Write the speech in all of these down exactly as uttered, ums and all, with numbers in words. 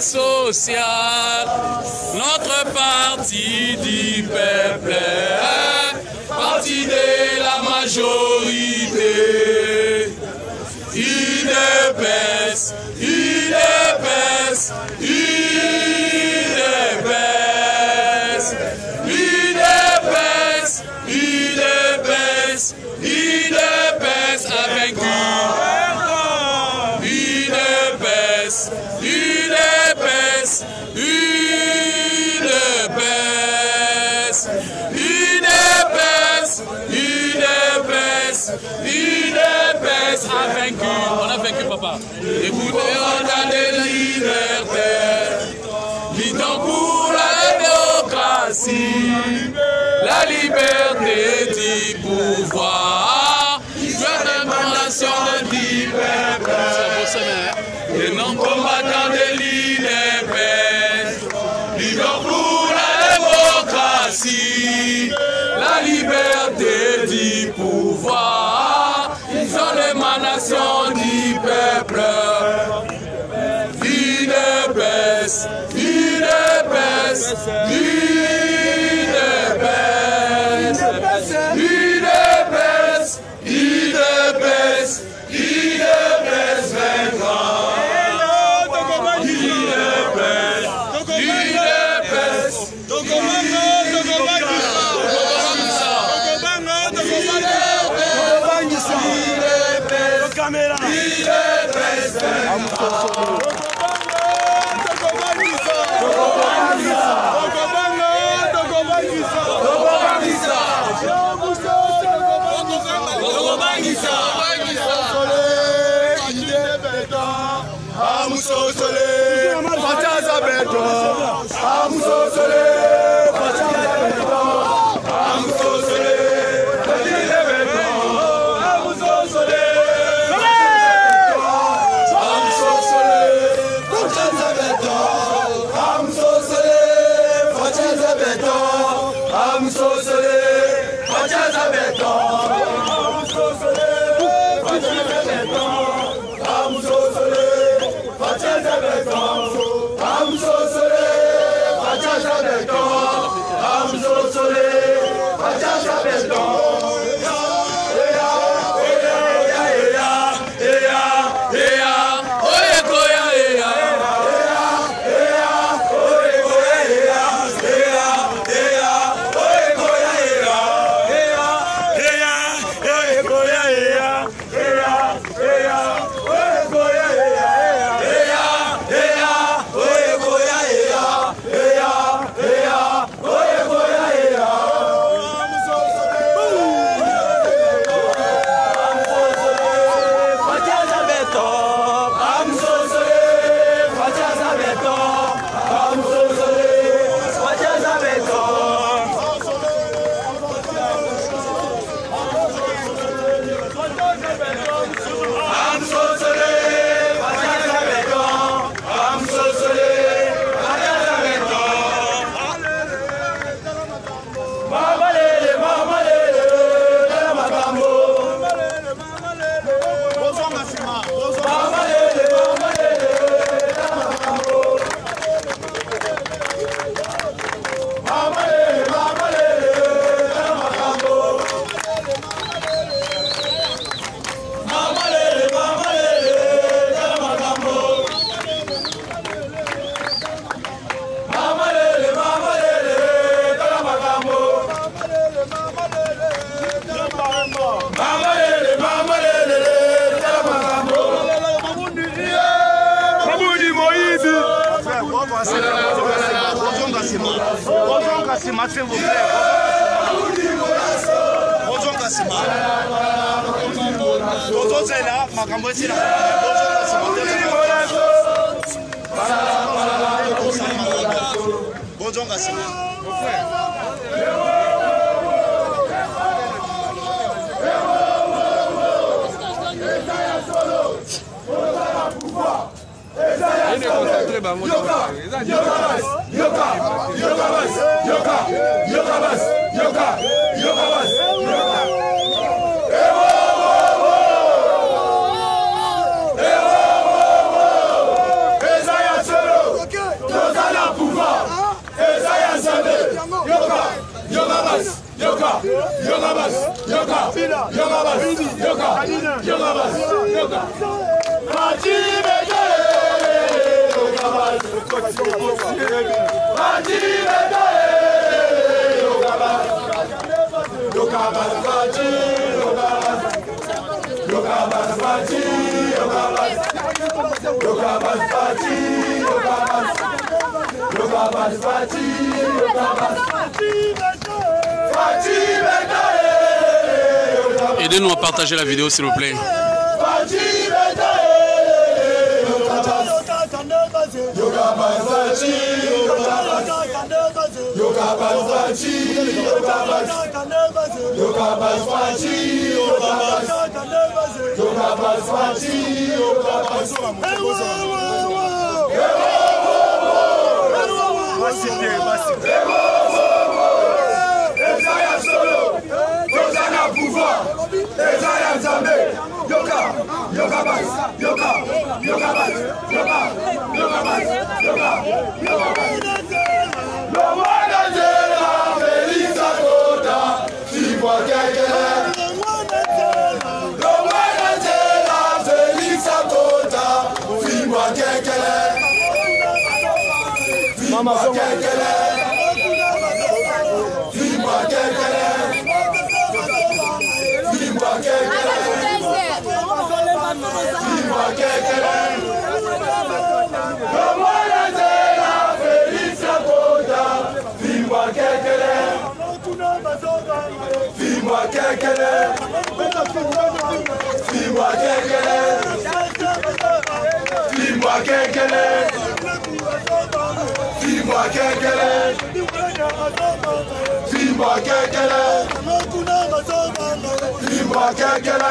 social. Notre parti du peuple, parti de la majorité. U D P S, U D P S, U D P S, U D P S, U D P S, U D P S a vaincu. U D P S, U D P S, U D P S, U D P S, U D P S, U D P S a vaincu. On a vaincu, papa. Écoutez, on a des libertés. Luttons pour la démocratie, la liberté du pouvoir, l'émancipation du peuple. Les non-combattants de l'U D P S, luttons pour la démocratie, la liberté du pouvoir, ils sont l'émanation du peuple. U D P S, U D P S, U D P S, U D P S, U D P S, U D P S vaincra. U D P S, U D P S, S'il vous plaît. Bonjour Kassima. Bonjour Zéla, Makambo est là. Bonjour Kassima. Yoka yoka, yoka bas, yoka, yoka bas, yoka, yoka bas, yoka. Fati bete, yoka bas, Fati bete, yoka bas, yoka bas, Fati, yoka bas, yoka bas, Fati, yoka bas, yoka bas, Fati, yoka bas. Yoga bas Fati, yoga bas Fati, aidez-nous à partager la vidéo s'il vous plaît. Fati, yoga bas Yoga bas Fati, yoga bas Yoga bas Fati, yoga bas Yoga bas Fati, yoga bas Yoga bas Fati, yoga bas Ezaya solo, Ozana pouvoir, Ezaya Nzambe, Yoka, Yoka bas, Yoka, Yoka bas, Yoka, Yoka bas, Yoka, Yoka bas. Le roi d'Angela, Félix Akota, Fibois Kekele. Le roi d'Angela, Félix Akota, Fibois Kekele. Mama Kekele, Fibois Kekele, Fibois Kekele, Fibois Kekele. Le roi d'Angela, Félix Akota, Fibois Kekele, Fibois Kekele, Fibois Kekele, Fibois Kekele. Fibois Kekele, Fibois Kekele, Fibois Kekele,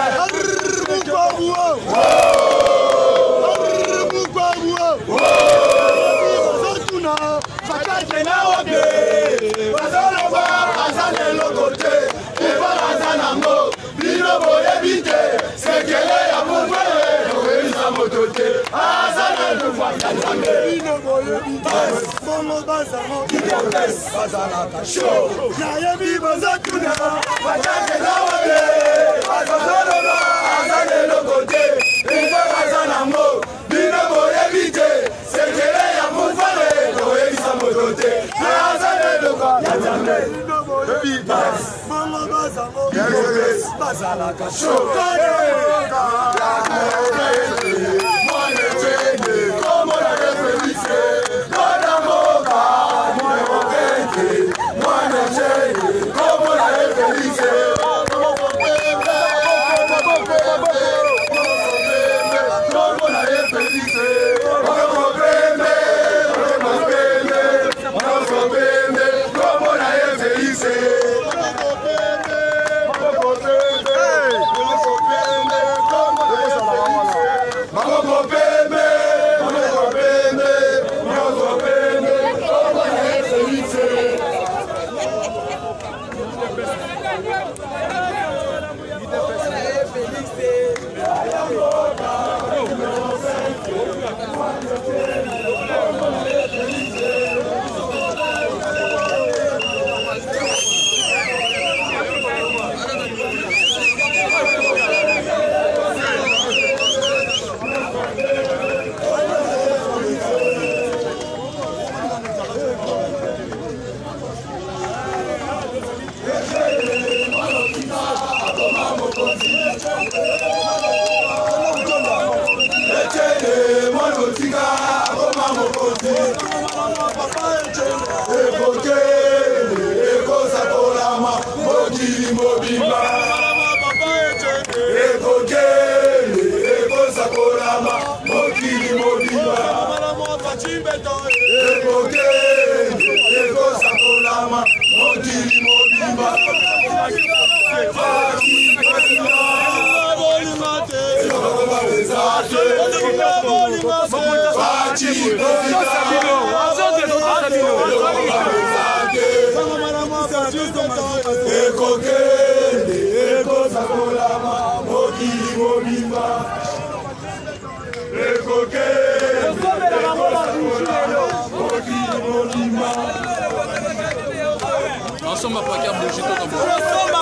somba paki ya bougie tokabola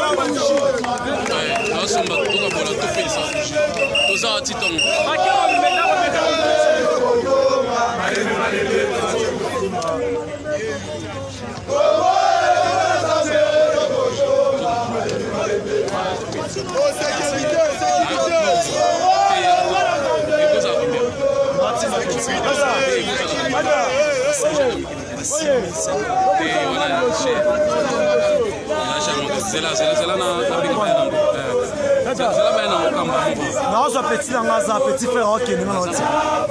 naosomba tokabola topelisa bougie toza wati ntongo naozwa petit na ngaza petit frère okende nga naoti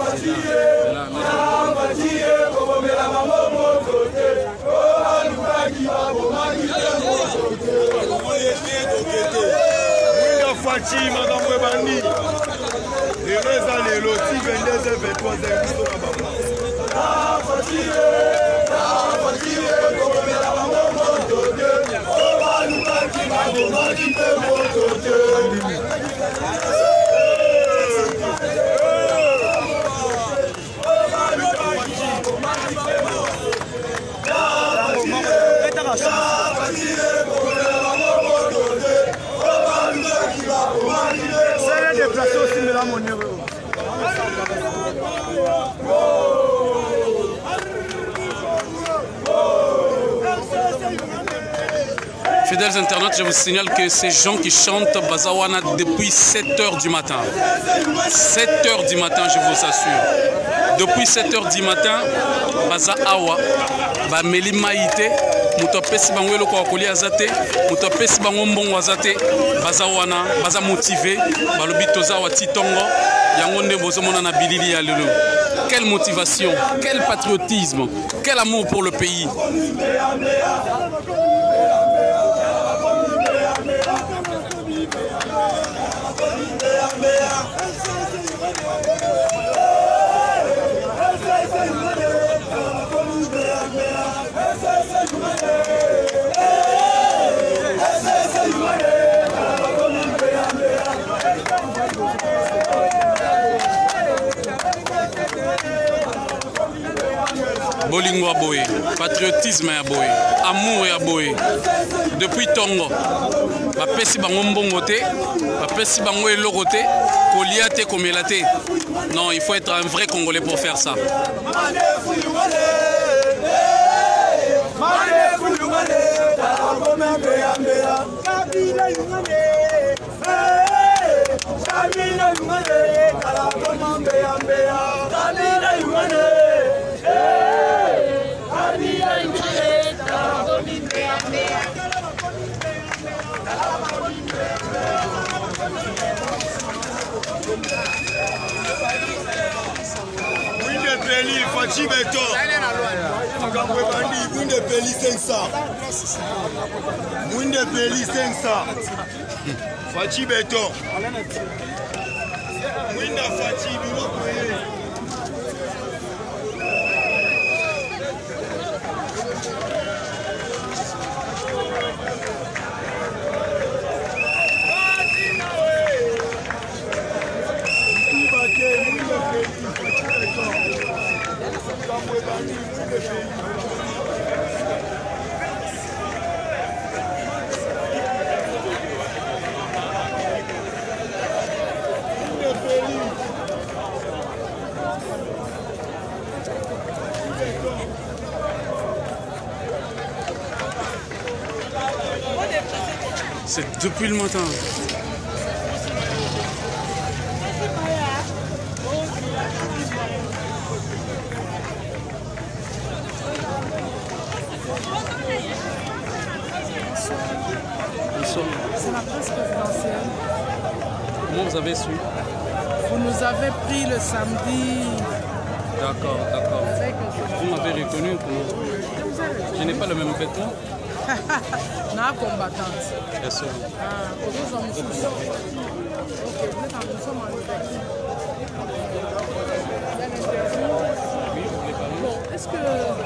Fachi makambo ebandi lelo eza lelo ti vingt-deux heures vingt-trois heures biso na bango Fidèles internautes, je vous signale que ces gens qui chantent Bazawana depuis sept heures du matin. sept heures du matin, je vous assure. Depuis sept heures du matin, Baza Awa, Bameli Maïté, Moutopesi Bango Eloko Akoli Azate, Moutopesi Bango Mbongo Azate, Bazawana, Baza motivé, Balobi Tozawa Titongo, Yangonde Bozomona na Bilili ya Lelo. Quelle motivation, quel patriotisme, quel amour pour le pays. Bolingo à Boé, patriotisme à Boé, amour à Boé. Depuis Tongo, ma pesi bango mbongote, ma pesi bango elogote, koliate komelate. Non, il faut être un vrai Congolais pour faire ça. Peli, Fachi Beto. Mwinde Peli cinq cents. Mwinde Peli cinq cents. Fachi Beto. Mwinde Fachi Biloko. C'est depuis le matin. C'est la presse présidentielle. Comment vous avez su? Vous nous avez pris le samedi. D'accord, d'accord. Vous m'avez reconnu comment? Je n'ai pas le même vêtement. Non, combattante. Bien sûr. Ah, vous en êtes. Ok, vous êtes en nous sommes en Québec. Bon, est-ce que.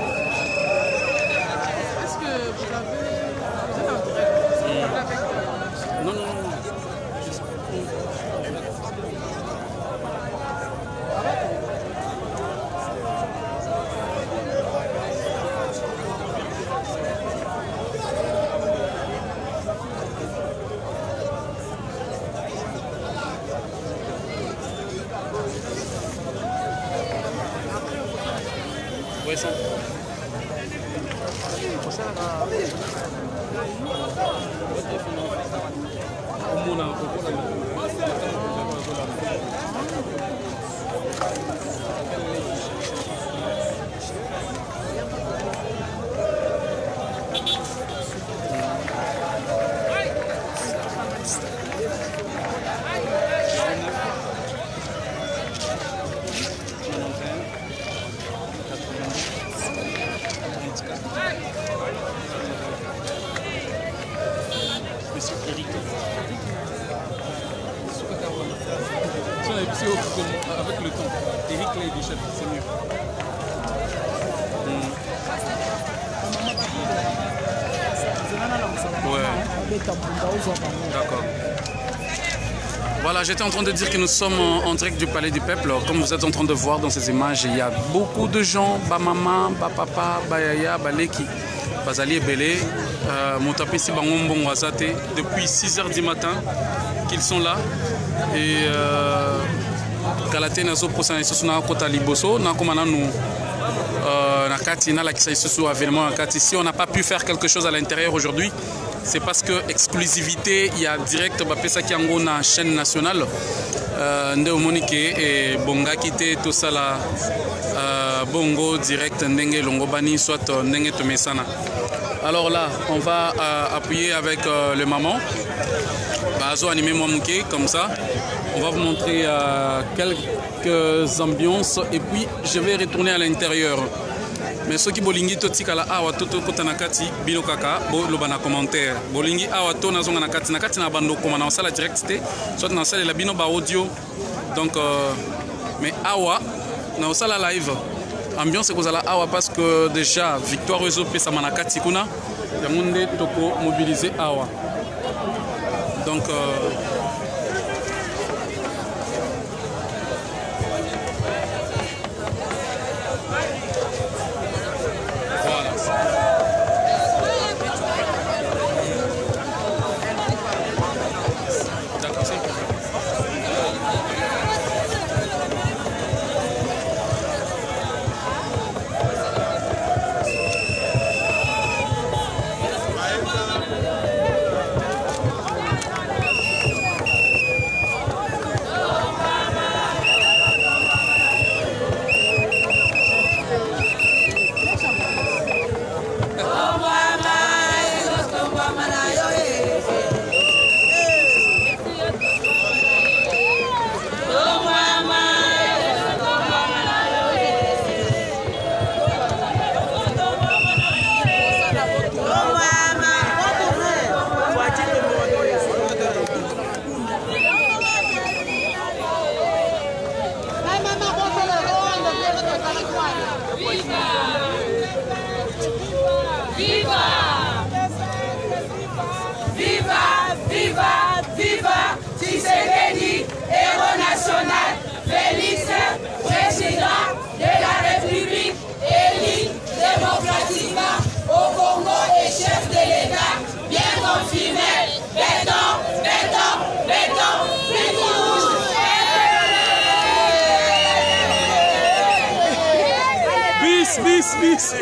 Est-ce que vous avez. Vous êtes en direct? Vous êtes avec. Non, non, non. Ouais, ça. Monsieur Eric. Avec le temps, Eric là il déchette, c'est mieux. Mm. Ouais. D'accord. Voilà, j'étais en train de dire que nous sommes en, en direct du Palais du Peuple. Comme vous êtes en train de voir dans ces images, il y a beaucoup de gens, ba maman, ba papa, ba yaya, ba leki, bazali et belé, Montapesi Bangombong Wazate, depuis six heures du matin qu'ils sont là. Et Kalate Nazo Prosan Susuna Kota Liboso, Nakomana nous Nakati, Nalakisa Isusu Avènement Nakati. Si on n'a pas pu faire quelque chose à l'intérieur aujourd'hui, c'est parce que exclusivité, il y a direct Bapesa Kiango na chaîne nationale. Ndeo Monique et Bonga Kite, tout ça là. Bongo direct Ndenge Longobani, soit Ndenge Tomesana. Alors là, on va euh, appuyer avec euh, le maman. Bazo animé Mouamouké, comme ça. On va vous montrer euh, quelques ambiances et puis je vais retourner à l'intérieur. Mais ceux qui bolingi toti kala awa toto kota nakati bino kaka bo lobana commentaire. Bolingi awa to nazonga nakati nakati na bando komana sala directe soit na sala la bino ba audio. Donc euh, mais awa na sala live. Ambiance est kozala awa parce que déjà victoire réseau pesa manakati kuna yamunde toko mobilisé awa. Donc euh, bis, bis.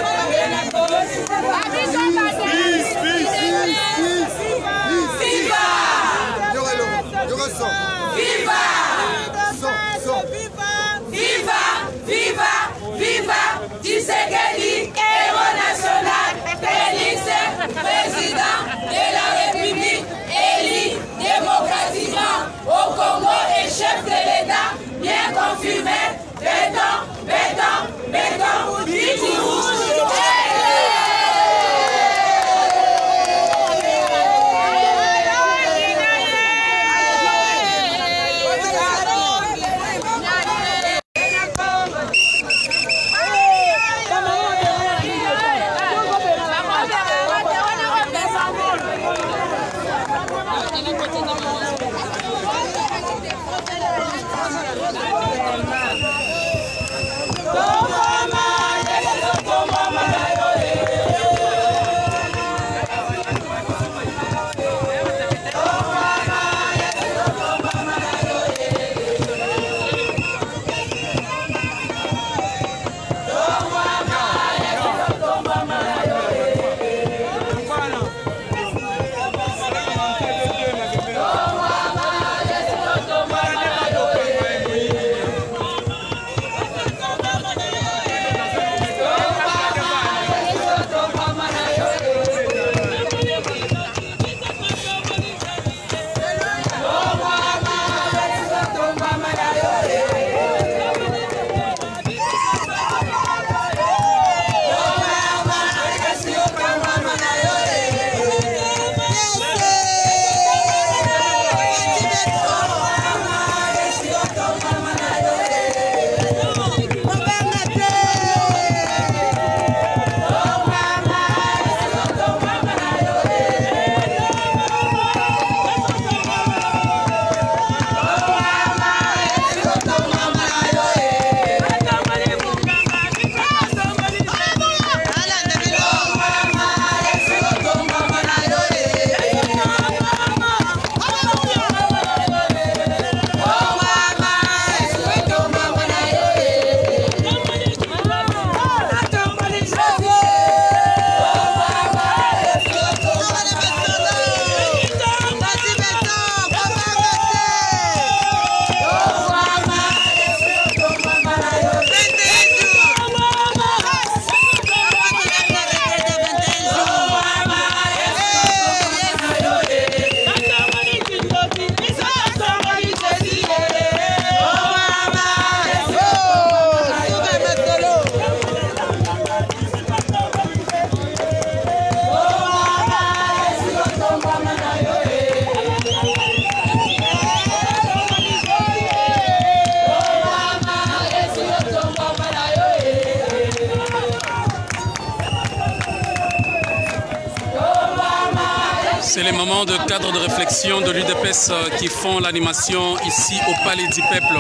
Tshisekedi, héros national, Félix, président de la République, élu démocratiquement au Congo et chef de l'État, bien confirmé, béton, béton, béton, dit rouge. C'est les moments de cadre de réflexion de l'U D P S qui font l'animation ici au Palais du Peuple.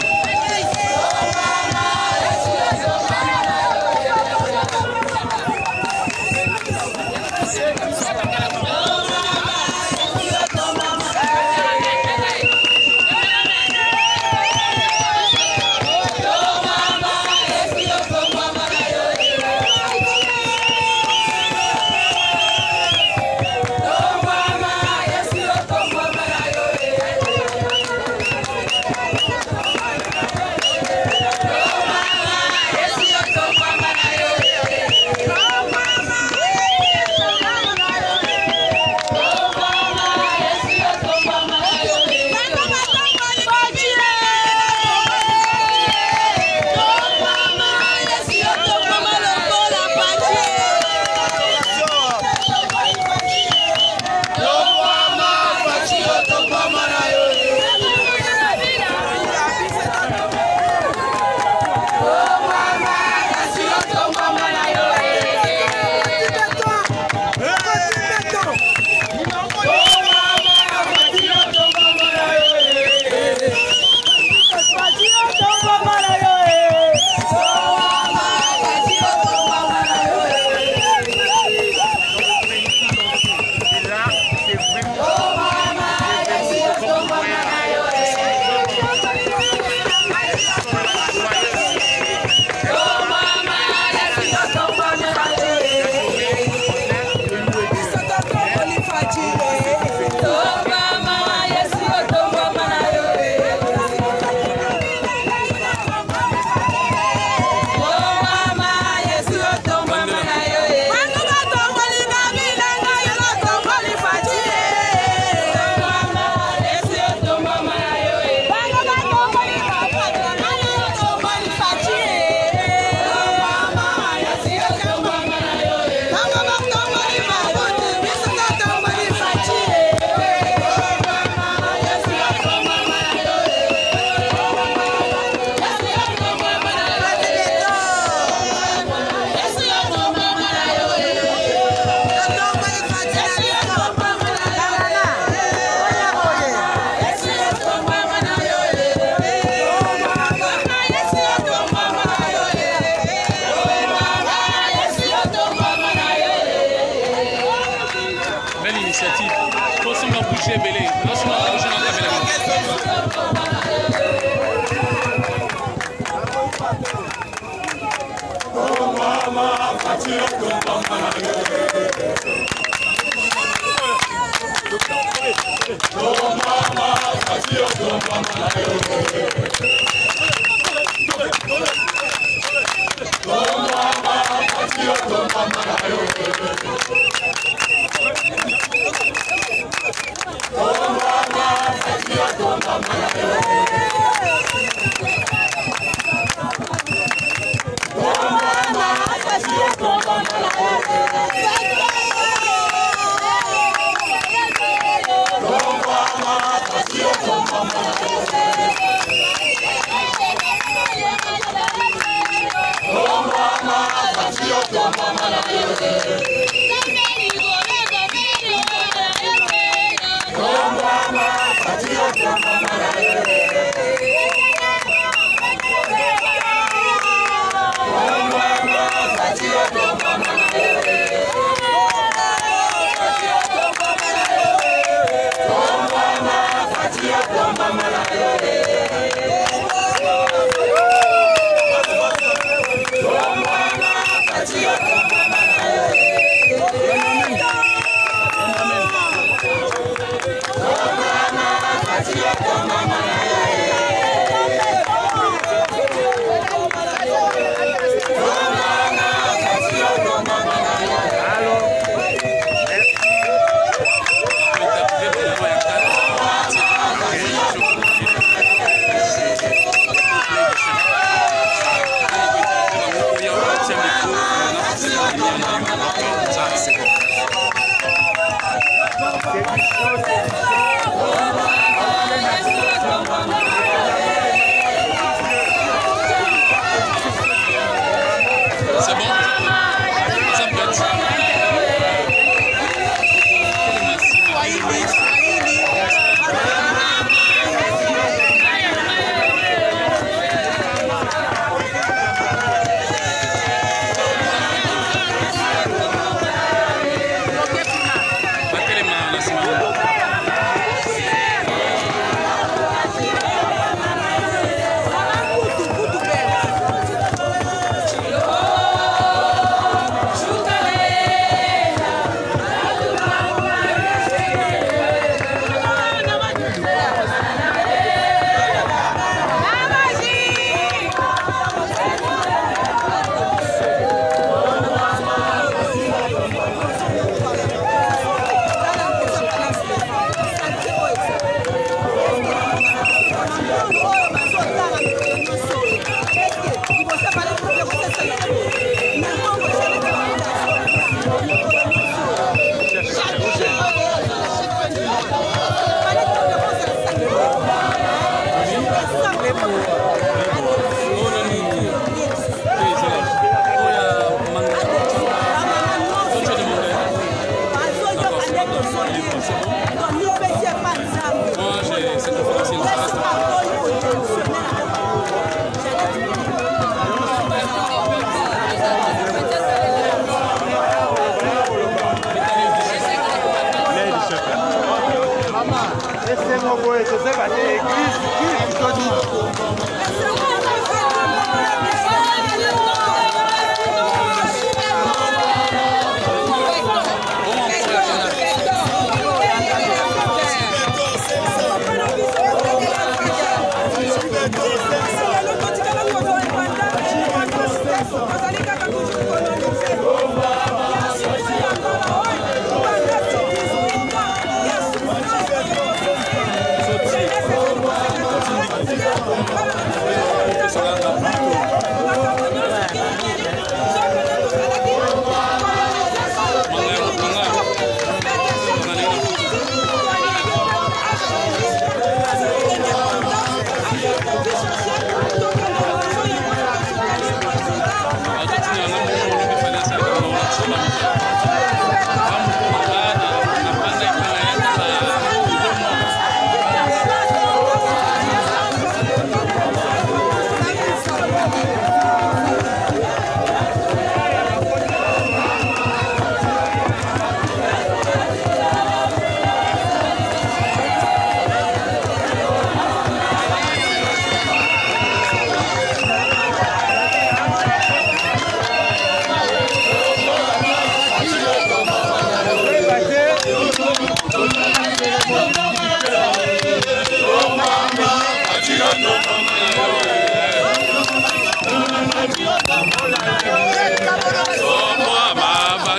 Merci.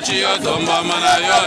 Ochi yo tomba mana yo.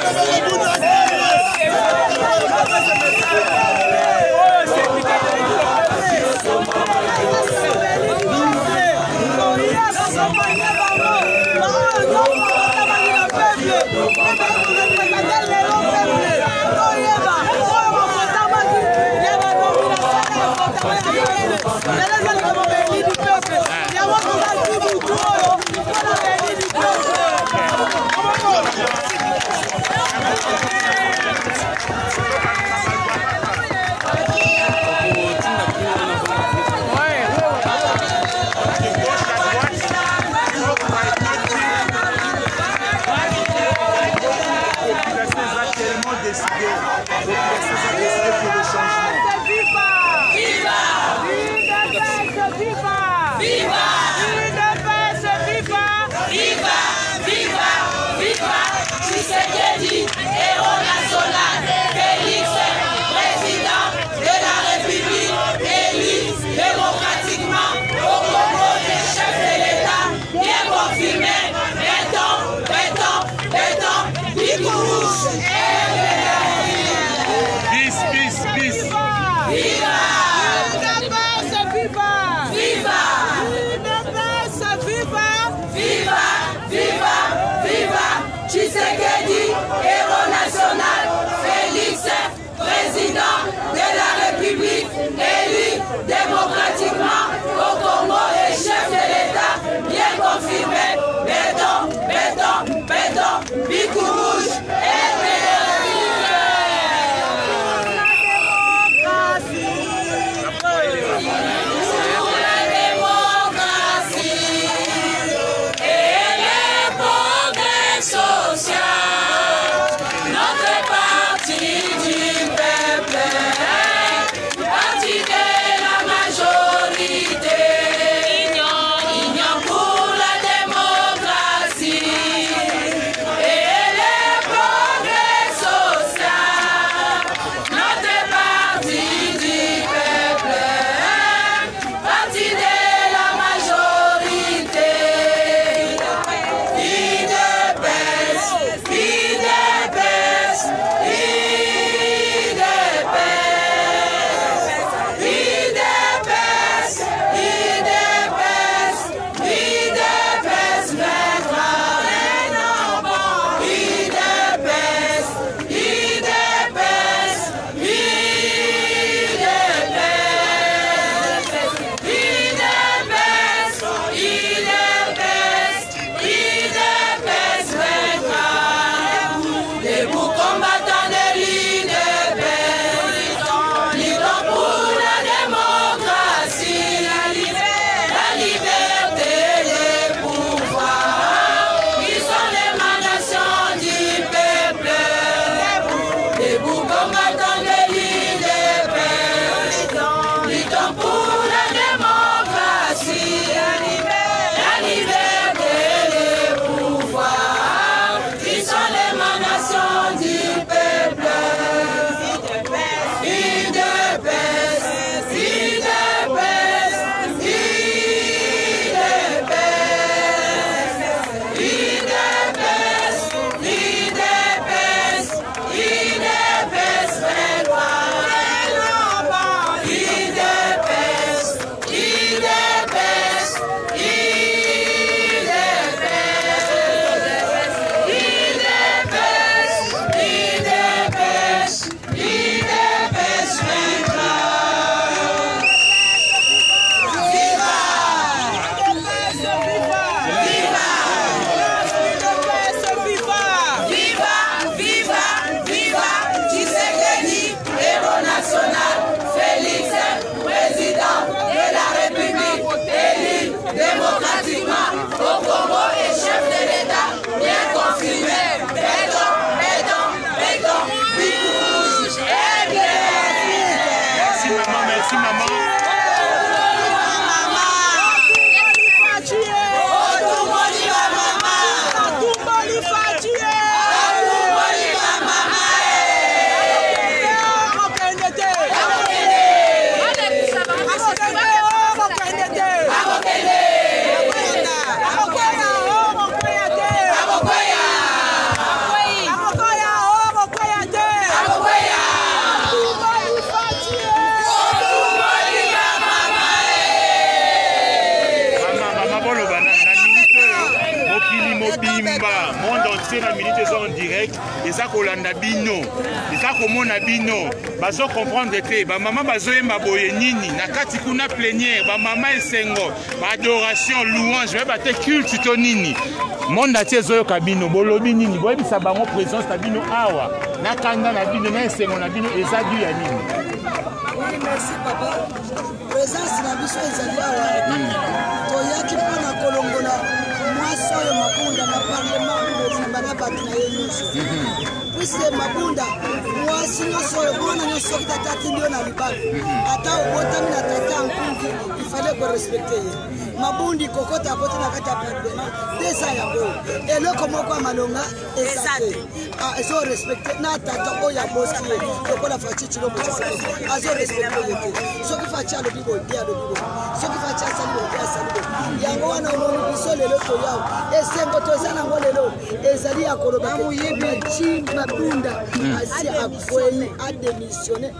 mobimba monde entier na minute eza en direct eza kolanda bino eza komona bino bazo comprendre te bamama bazoyemba boye nini na kati kuna plénière bamama esengo baadoration louange bayeba te culte to nini monde entier ezoyoka bino bolobi nini boyebisa bango présence na bino awa na kanda na bino na esengo na bino eza du ya nini. Oui, merci papa. Présence na biso ezali awa toyaki mpona kolongola mwasi oyo mabunda na parlement mobimba na bato na ye nyonso puiske mabunda mwasi nyonso oyo mwana nyonso soki tata atindi yo na libala ata obotami na tata nkungi ifale korespecte ye mabundi kokota akoti na kati ya parlement deza yango eloko moko ya malonga eza te ezorespecte na tata oyo abosi ye lokola faci cilombo tshisekedi azorespecte ye te soki faci alobi boye te alobi boye soki faci asali boye te asali boye yango wana omoni biso lelo toyawo esengo toza nango lelo ezali ya koloba maci mabunda asi akwei adémissionne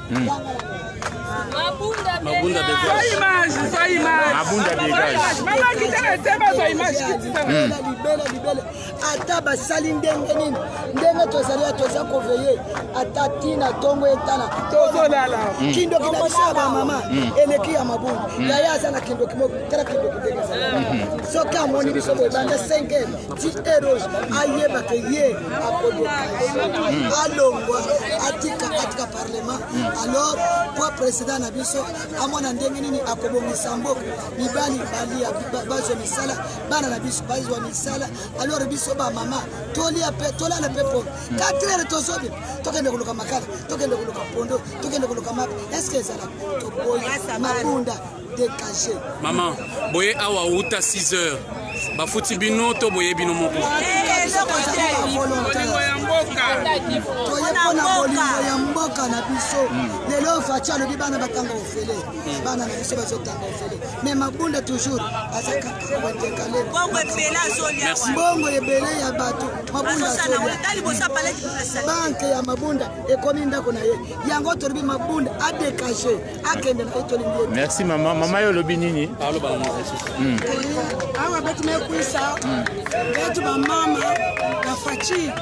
Mabunda dégage. Image, ça image. Mabunda dégage. Maman qui t'a laissé ma image qui t'a laissé. Libele libele. Ata basali ndenge nini. Ndenge tozali atoza koveye. Ata tina tongo etana. Tozo lala. Kindo kinabisa ba mama. Eleki ya mabunda. Yaya sana kindo kimoko. Tera kindo kidege sana. Soka moni biso bo banda cinq heures. dix euros. Aye ba ke ye akodo. Alongwa atika atika parlement. Alors pour président na biso amona ndenge nini akobongisa mboka mibali bali bazo misala bana na biso bazo misala alors biso ba mama tolia pe tolala pe po quatre heures tozobi tokende kuluka makala tokende kuluka pondo tokende kuluka map est-ce que ça la to boya mabunda décaché maman boye awa uta six heures bafuti bino to boye bino moko toyepona bolingo ya mboka na biso lelo faci alobi bana batanga ofele bana na biso bazotanga ofele mais mabunda toujours azakakawatekale mbongo ebele ya bato mabunda banke ya mabunda ekomi ndako na ye yango tolobi mabunda adécaché akende na ye tolingi. Merci maman. Mama yo lobi nini? Awa betu mekuisa betu ba mama na faci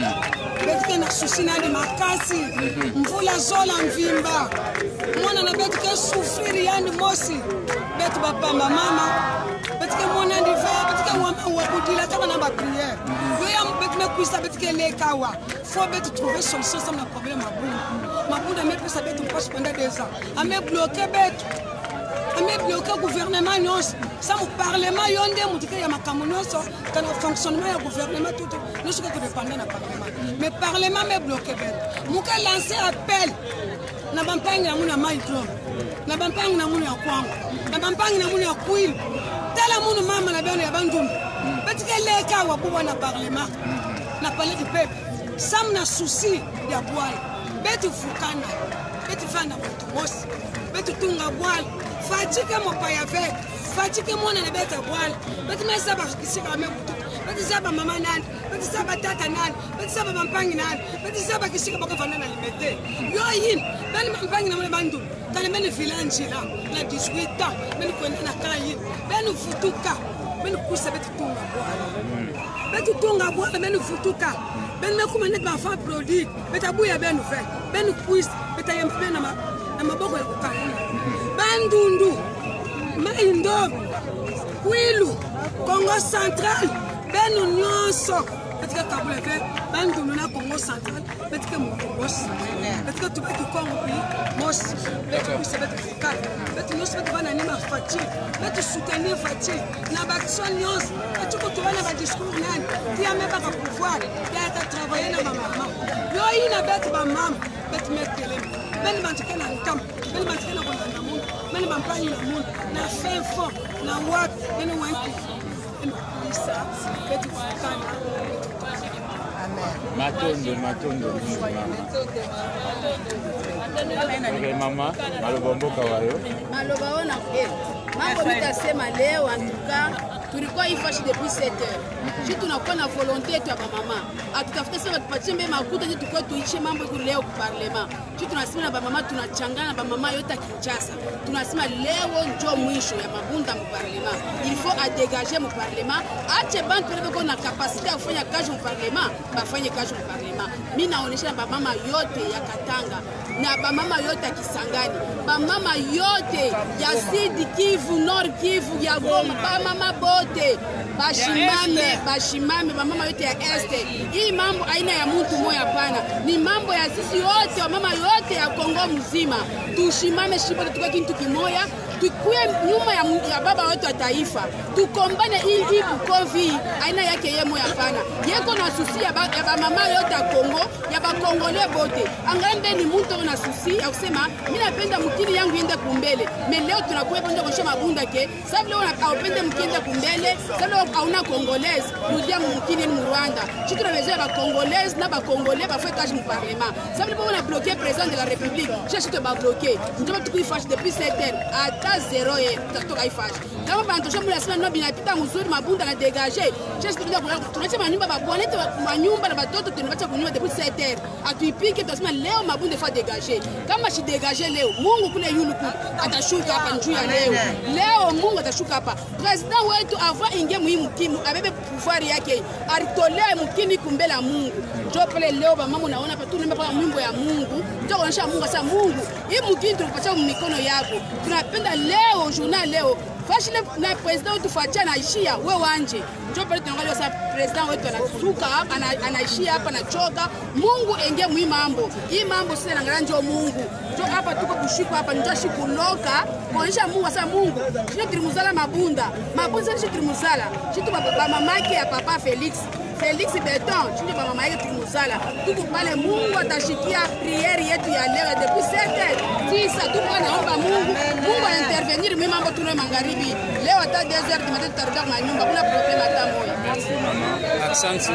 betu na susi na ni makasi mvula zola mvimba mwana na betu ke souffrir yani mosi betu ba pamba mama betu ke mwana ndive betu ke wama wabudila kama na ba prière yo ya betu mekuisa betu ke lekawa faut betu trouver solution ça na problème mabunda mabunda mepesa betu poche pendant deux ans ame bloquer betu ame bloquer gouvernement nyonso ça au parlement yonde mutike ya makambo nyonso kana fonctionnement ya gouvernement tout nyonso ko dépendre na parlement mais parlement me bloquer betu muka lancer appel na bampangi na muna maitro na bampangi na muna ya kwangu na bampangi na muna ya kuilu tala munu mama na beno ya bandumbu betike leka wa buwa na parlement na palais du peuple sam na souci ya bwala betu fukana betu fana mutu mosi betu tunga bwala fatike mopaya vek fatike mwana na beta bwala betu mesa ba kisika me mutu betu saba mama nani betu saba tata nani betu saba bampangi nani betu saba kisika bako fana na liberté yo yin bali bampangi na mwana bandu kana meni village la na dix-huit ans meni kwenda na kayi beni futuka beni kusa betu tunga bwala betu tunga bwala beni futuka beni mekuma net ba fa produit beta buya benu fe beni kuisa beta yempe na na maboko ya kukana bandundu maindo kwilu Congo central benu nyonso betika kabula fe bandundu na Congo central betika mokongos betika tubaki Congo pi mos betu kuisa betu kukana betu nyonso betu bana nima fati betu soutenir fati na baction nyonso betu kutubana ba discours nani tia meba ka pouvoir ya ta travailler na mama yo ina betu ba mama betu metele beni bantuke na nkam beni bantuke na kolanda mundu beni bampanyi na mundu na fin fond na wapi beni wanki beni kuisa betu fukana matondo matondo okay mama maloba mboka wayo maloba ona eh mambo nitasema leo en tout cas tulikuwa ifashi depuis sept heures Sisi tunakuwa na volonté yetu ya mama. Atutafuta sasa tupatie mbele makuta nje tukao tuiche mambo iko leo kwa parlement. Sisi tunasema na mama tunachangana na mama yote ya Kinshasa. Tunasema leo ndio mwisho ya mabunda mu parlement. Il faut à dégager mu parlement. Ache bantu pele bako na capacité ya kufanya kazi mu parlement, bafanye kazi mu parlement. Mimi naonesha na mama yote ya Katanga na bamama yote ya Kisangani, bamama yote ya Sud Kivu, Nord Kivu, ya Goma, bamama bote bashimame, bashimame, bamama yote ya Este. Hii mambo aina ya mtu moja hapana, ni mambo ya sisi wote, wamama yote ya Kongo mzima. Tushimame shibote tuka kitu kimoya, tukue nyuma ya, ya baba wetu wa taifa. Tukombane hii hii kukovi aina yake yeye moja hapana. Yeko na susi ya, ba, ya bamama yote ya Kongo, ya bakongole bote. Angambe ni mtu na susi ya kusema mimi napenda mkini yangu iende kumbele. Me leo tunakuwa bonja kwa mabunda ke. Sababu leo unapenda mkienda kumbele, sababu hauna Congolaise, rudia mkini ni Rwanda. Sisi tunaweza ba Congolaise na ba Congolais ba faire mu parlement. Sababu leo on a bloqué président de la République. Cherche te ba bloquer. Ndio tukuifashi depuis sept heures. Ata zero ye tutatoka ifashi. Kama bantosha mula sema no binapita mzuri mabunda na dégager. Cherche tukuja tunacha manyumba ba bonete manyumba na batoto tunabacha kunyumba depuis sept heures. Atuipike tunasema leo mabunda fa dégager. Kama shi dégager leo Mungu kule yulu atashuka hapa njuu ya leo. Leo Mungu atashuka hapa. President wetu ava inge muhimu kimu abebe pouvoir yake. Aritolea mkini kumbela Mungu. Njoo pale leo ba mama unaona hapa tu nimepaka mwimbo ya Mungu. Njoo kuonyesha Mungu sasa Mungu. Hii mkini tunakupatia mikono yako. Tunapenda leo journal leo. Fashi na president wetu facha anaishia wewe wanje. Njoo pale tunaangalia sasa president wetu anasuka hapa anaishia hapa anachoka. Mungu enge muhimu mambo. Hii mambo sasa naangalia njoo Mungu. Njoo hapa tuko kushikwa hapa njoo shikuloka. Kuonyesha Mungu sasa Mungu. Sisi tulimuzala mabunda. Mabunda sisi tulimuzala. Sisi baba mamake ya papa Felix. Felix Beton, sisi baba mama yake tulimuzala. Tuko pale Mungu atashikia priere yetu ya leo depuis sept heures. Sisi tuko naomba Mungu, Mungu intervenir mimi mambo tunayo magharibi. Leo hata deux heures du matin tutarudia kwa nyumba, kuna problem hata moja. Asante.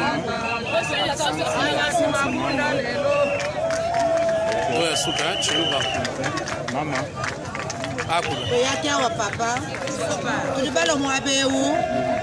Oya suka chiluba. Mama. Akula. Yake wa papa. Tulibalo mwabeu.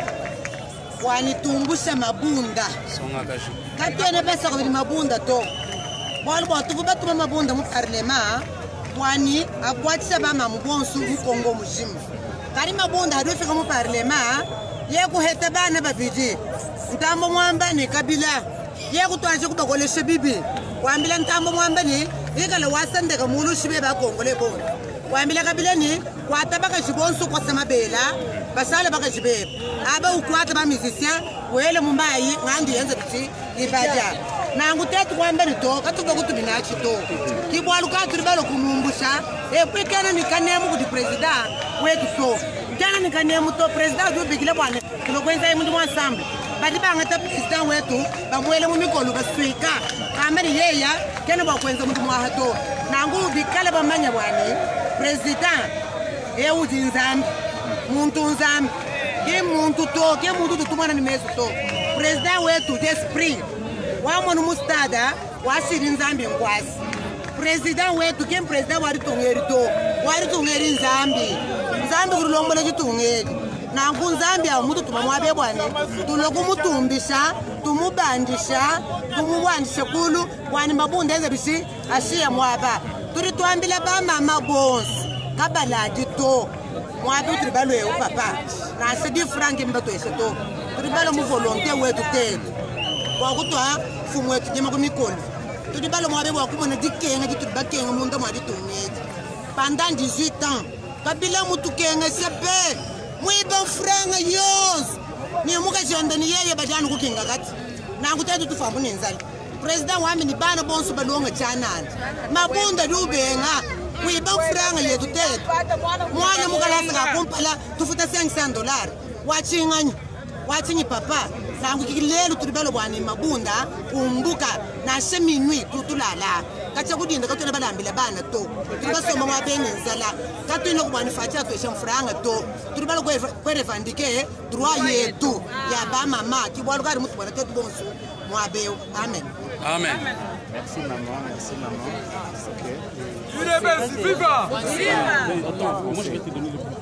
Wanitumbusha mabunda. Songa kashi. Kati ene pesa kwa mabunda to. Bwana bwana tuvuba tuma mabunda mu parlement. Wani abwatisha bama mubonsu mu Kongo muzima. Kari mabunda hadu fika mu parlement. Ye kuheta bana babidi. Ntambo mwamba ni Kabila. Ye kutwaje kubakolesha bibi. Wambila ntambo mwamba ni ikale wasande ka mulu shibe ba Kongole bona. Wambila Kabila ni kwatabaka shibonsu kwa samabela. Basala baka shibe. Aba ukwata ba musicien wele mumbayi ngandu yenze biti ibada. Na ngutete kwamba ni to katuba kutubina chito. Kibwaluka turibalo kumumbusha e kwekana ni kanemu kuti president wetu to. Kana ni kanemu to president du bigile bwana. Tunokwenza imundu ensemble. Badi banga ta president wetu bamwele mu mikolo baswika. Kama ni yeya kene bakwenza mundu mwahato. Nangu bikale bamanya bwani president e udinzambi muntu nzambi ke muntu to ke muntu tutumana ni meso to president wetu d'esprit wa monu mustada wa siri nzambi ngwasi president wetu ke president wari tungeri to wari tungeri nzambi nzambi kurulombola kitungeri nangu nzambi a muntu tumamwabe bwane tulokumutumbisha tumubandisha tumubwandisha kulu wani mabunda eze bishi ashiya mwaba turi twambila ba mama bonsi kabaladi to mwabe tribalo e papa na se di frank mbato eseto tribalo mu volonté wetu tete wa kutwa fumu wetu jema kumikolo tribalo mwabe wa kumona dikenga ditubakenga munda mwadi tumedi pendant dix-huit ans Kabila mutu kenga sepe mwiba franga yos ni muka jonda ni yeye bajanu kukinga kati na ngutatu tufamu nenzali president wami ni bana bonso balonga chanana mabunda dubenga mwiba franga yetu tete mwana mukalasa kakumpala tufuta cinq cents dollars wachinganya wachinyi papa nangu kikilelo tulibalo bwani mabunda kumbuka na sheminwi tutulala kacha kudinda katuna balambila bana to tulibasoma mwabenye nzala katuna kubani facha to shamfranga to tulibalo kwe revendike droit yetu ya ba mama kibwalo kari mutu bwana tetu bonso mwabeo amen amen. Merci maman, merci maman. OK. Viva! Attends, moi je vais te donner le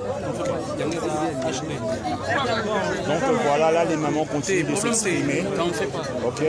Donc voilà, là les mamans continuent de s'exprimer. Ok.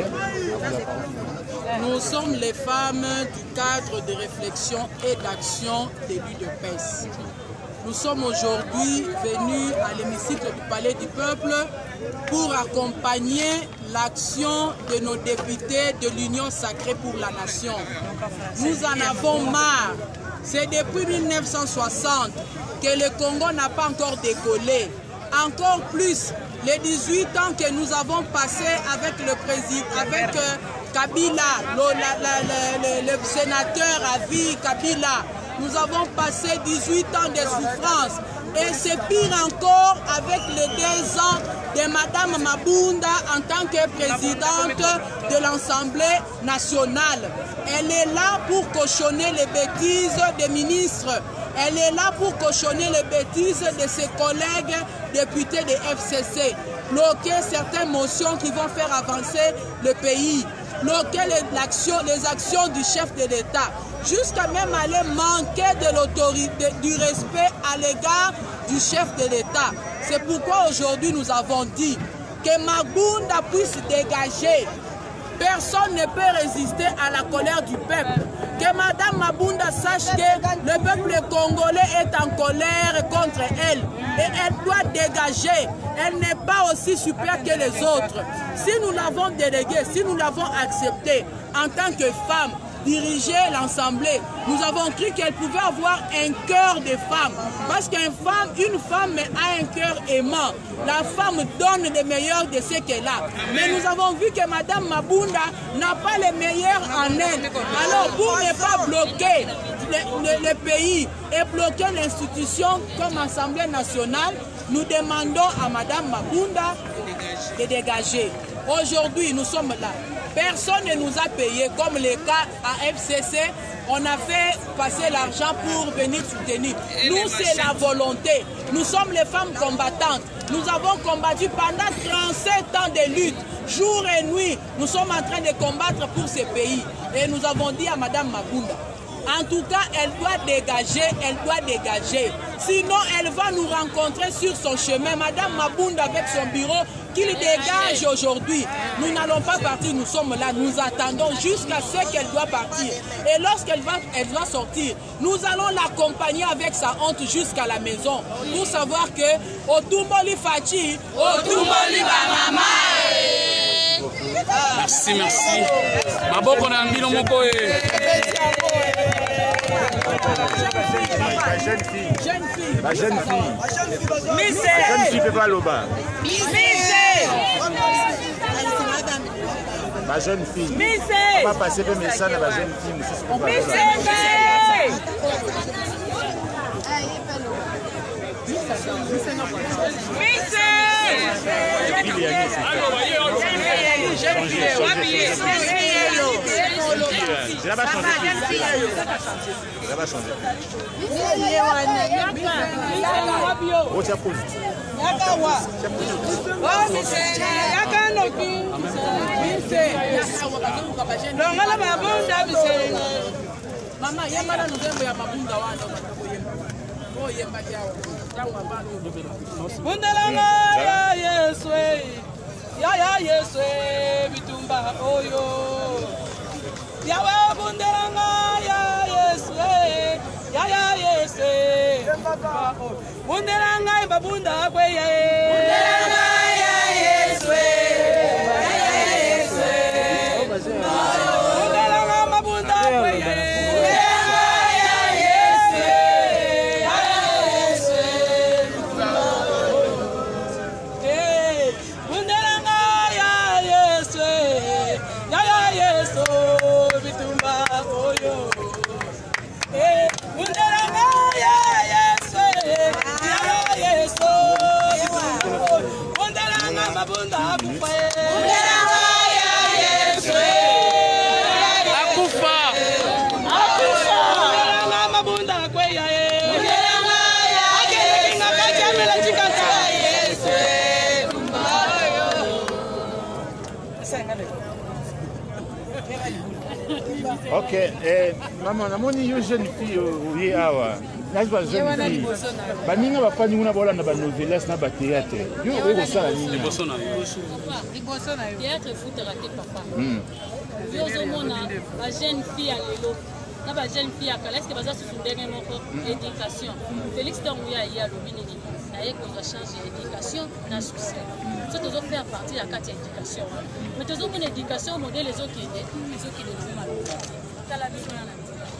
Nous sommes les femmes du cadre de réflexion et d'action début de P E S. Nous sommes aujourd'hui venus à l'hémicycle du Palais du Peuple pour accompagner l'action de nos députés de l'Union sacrée pour la nation. Nous en avons marre. C'est depuis mille neuf cent soixante que le Congo n'a pas encore décollé. Encore plus, les dix-huit ans que nous avons passés avec le président, avec euh, Kabila, le, la, la, le, le, le sénateur à vie Kabila, nous avons passé dix-huit ans de souffrance. Et c'est pire encore avec les deux ans de Madame Mabunda en tant que présidente de l'Assemblée nationale. Elle est là pour cautionner les bêtises des ministres. Elle est là pour cautionner les bêtises de ses collègues députés de F C C. Bloquer certaines motions qui vont faire avancer le pays. Bloquer les, les actions du chef de l'État. Jusqu'à même aller manquer de l'autorité, du respect à l'égard du chef de l'État. C'est pourquoi aujourd'hui nous avons dit que Mabunda puisse dégager. Personne ne peut résister à la colère du peuple. Que Madame Mabunda sache que le peuple congolais est en colère contre elle. Et elle doit dégager. Elle n'est pas aussi super que les autres. Si nous l'avons déléguée, si nous l'avons acceptée en tant que femme, diriger l'Assemblée, nous avons cru qu'elle pouvait avoir un cœur de femme. Parce qu'une femme, une femme a un cœur aimant. La femme donne le meilleur de ce qu'elle a. Mais nous avons vu que Madame Mabunda n'a pas le meilleur en elle. Alors pour ne pas bloquer le, le, le pays et bloquer l'institution comme Assemblée nationale, nous demandons à Madame Mabunda de dégager. Aujourd'hui, nous sommes là. Personne ne nous a payé, comme le cas à F C C, on a fait passer l'argent pour venir soutenir. Nous, c'est la volonté. Nous sommes les femmes combattantes. Nous avons combattu pendant trente-sept ans de lutte, jour et nuit. Nous sommes en train de combattre pour ce pays. Et nous avons dit à Madame Mabunda, en tout cas, elle doit dégager, elle doit dégager. Sinon, elle va nous rencontrer sur son chemin. Madame Mabunda avec son bureau, qu'il dégage aujourd'hui. Nous n'allons pas partir, nous sommes là, nous attendons jusqu'à ce qu'elle doit partir. Et lorsqu'elle va, elle va sortir, nous allons l'accompagner avec sa honte jusqu'à la maison pour savoir que Otumboli Fachi, Otumboli Bamama. Merci, merci. Maboko na mbilo moko e. Jeune fille. Jeune fille. La jeune fille. Missé. La jeune fille peut pas l'oba. Missé. Ma jeune fille. Missé. On va passer le message à la jeune fille. Missé. Missé. Je vais changer. Je vais changer. Oh, tu as posé. Mama, yamala nzembo ya mabunda wana batakoyemba. Oh yemba jawo. Jawo balo. Bundelanga ya Yesu. Ya ya Yesu bitumba oyo. Yawa bundelanga ya Yesu. Ya ya Yesu. Bundelanga babunda kweye. Bundelanga ya Yesu. Ya ya Yesu. Bundelanga babunda kweye. Ok, eh, maman, namoni yo jeune fille oye awa. Nazi ba jeune fille. Ba ninga ba fani nguna bola na ba novelas na ba théâtre. Yo oyo sala nini? Liboso na yo. Liboso na yo. Théâtre foot raté papa. Hmm. Yo zo mona ba jeune fille à lelo. Na ba jeune fille à kala est-ce que baza sous ndenge moko éducation. Félix Tanguya ya lobinini. Na ye ko changer éducation na succès. Ça doit faire partie de la carte d'éducation. Mais tu as une éducation modèle les autres qui les autres qui les mal. Tu as la vision là.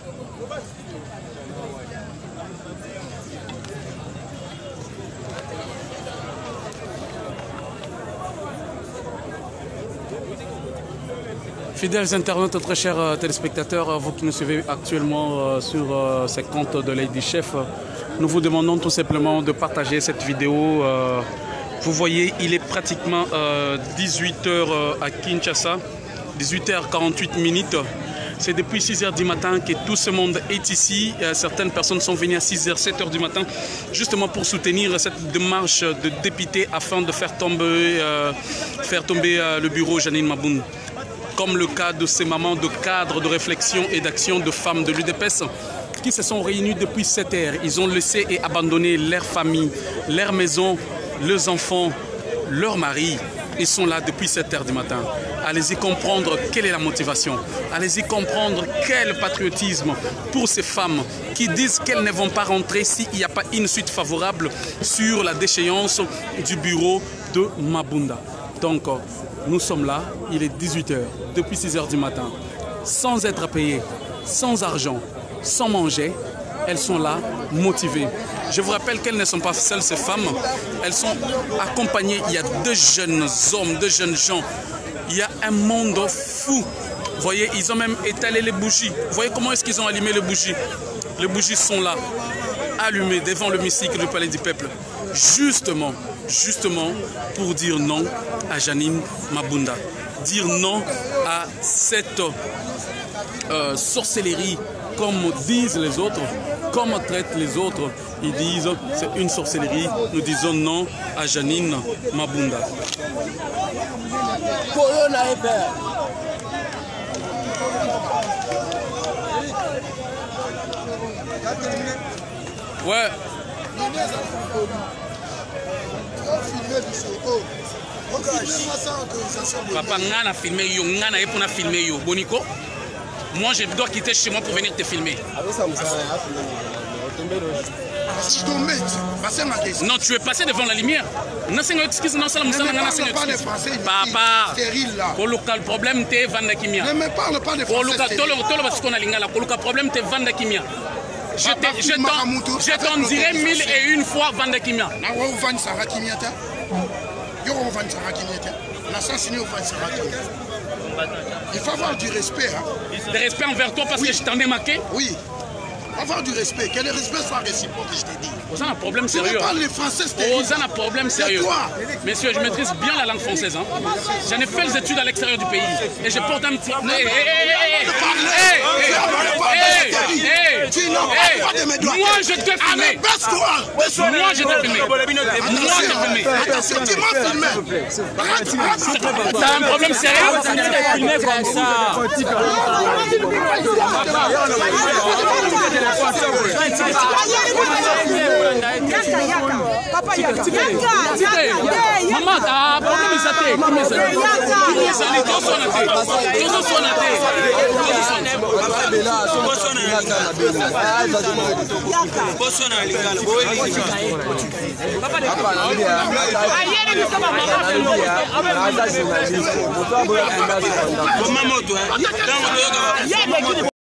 Fidèles internautes, très chers téléspectateurs, vous qui nous suivez actuellement sur ces comptes de Lady Chef, nous vous demandons tout simplement de partager cette vidéo. Vous voyez, il est pratiquement euh, dix-huit heures à Kinshasa, dix-huit heures quarante-huit minutes. C'est depuis six heures du matin que tout ce monde est ici. Euh, certaines personnes sont venues à six heures, sept heures du matin, justement pour soutenir cette démarche de député afin de faire tomber, euh, faire tomber euh, le bureau Janine Mabunda. Comme le cas de ces mamans de cadres de réflexion et d'action de femmes de l'U D P S qui se sont réunies depuis sept heures. Ils ont laissé et abandonné leur famille, leur maison, leurs enfants, leurs maris. Ils sont là depuis sept heures du matin. Allez-y comprendre quelle est la motivation. Allez-y comprendre quel patriotisme pour ces femmes qui disent qu'elles ne vont pas rentrer s'il n'y a pas une suite favorable sur la déchéance du bureau de Mabunda. Donc, nous sommes là, il est dix-huit heures, depuis six heures du matin, sans être payées, sans argent, sans manger. Elles sont là, motivées. Je vous rappelle qu'elles ne sont pas seules, ces femmes. Elles sont accompagnées. Il y a deux jeunes hommes, deux jeunes gens. Il y a un monde fou. Vous voyez, ils ont même étalé les bougies. Vous voyez comment est-ce qu'ils ont allumé les bougies? Les bougies sont là, allumées devant le hémicycle du Palais du Peuple. Justement, justement pour dire non à Janine Mabunda. Dire non à cette euh, sorcellerie, comme disent les autres, comme traitent les autres. Ils disent c'est une sorcellerie. Nous disons non à Janine Mabunda. Ouais. Papa, ngana filmé yo, ngana pour na filmer yo. Boniko. Moi, je dois quitter chez moi pour venir te filmer. Non, tu es passé devant la lumière. Non, c'est une excuse. Non, c'est la Papa, pour le problème, tu es Vanda Kimia. Ne me parle pas de français. Pour le problème, tu es Vanda Kimia. Je t'en dirai mille et une fois Vanda Kimia. Il faut avoir du respect. Hein. Du respect envers toi parce oui. que je t'en ai marqué? Oui. Avoir du respect. Que le respect soit réciproque, je t'ai dit. Vous avez un problème sérieux. Tu parles le français, c'est Vous avez un problème sérieux. Messieurs, je maîtrise bien la langue française. Hein. J'en ai fait les études à l'extérieur du pays. Et je porte un petit... Hey, hey, hey, tu n'as pas droit de me doigter. Moi, je t'ai filmé. Moi, je t'ai filmé. Moi, je t'ai filmé. Attention, tu m'as filmé. T'as un problème sérieux? Tu t'es filmé comme ça. Papa Yaka. Maman, t'as problème de santé. Comment ça? Comment ça?